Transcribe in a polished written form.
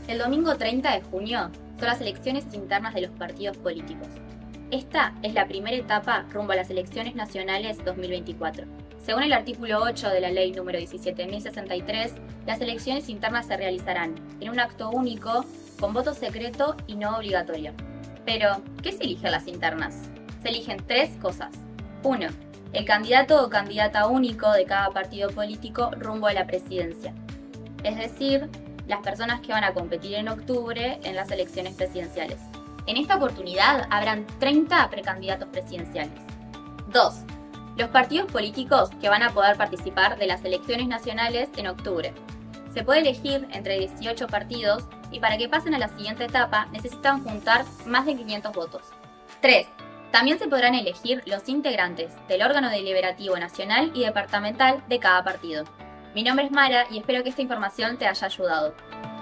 El domingo 30 de junio son las elecciones internas de los partidos políticos. Esta es la primera etapa rumbo a las elecciones nacionales 2024. Según el artículo 8 de la ley número 17.063, las elecciones internas se realizarán en un acto único, con voto secreto y no obligatorio. Pero, ¿qué se elige en las internas? Se eligen tres cosas. 1. El candidato o candidata único de cada partido político rumbo a la presidencia. Es decir, las personas que van a competir en octubre en las elecciones presidenciales. En esta oportunidad habrán 30 precandidatos presidenciales. 2. Los partidos políticos que van a poder participar de las elecciones nacionales en octubre. Se puede elegir entre 18 partidos y para que pasen a la siguiente etapa necesitan juntar más de 500 votos. 3. También se podrán elegir los integrantes del órgano deliberativo nacional y departamental de cada partido. Mi nombre es Mara y espero que esta información te haya ayudado.